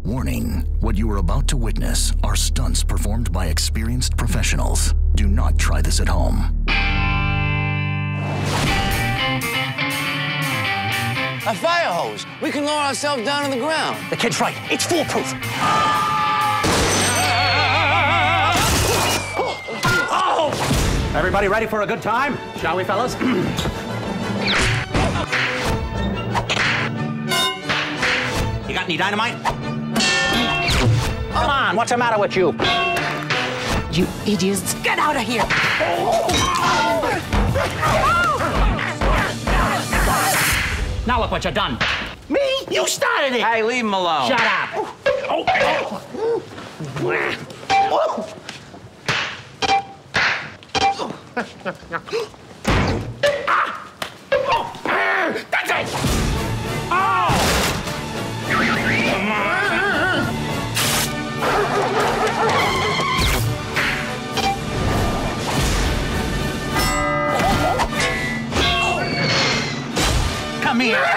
Warning, what you are about to witness are stunts performed by experienced professionals. Do not try this at home. A fire hose. We can lower ourselves down to the ground. The kid's right. It's foolproof. Oh! Everybody ready for a good time? Shall we, fellas? You got any dynamite? Come on, what's the matter with you? You idiots, get out of here! Now look what you've done. Me? You started it! Hey, leave him alone. Shut up. That's it! Come here.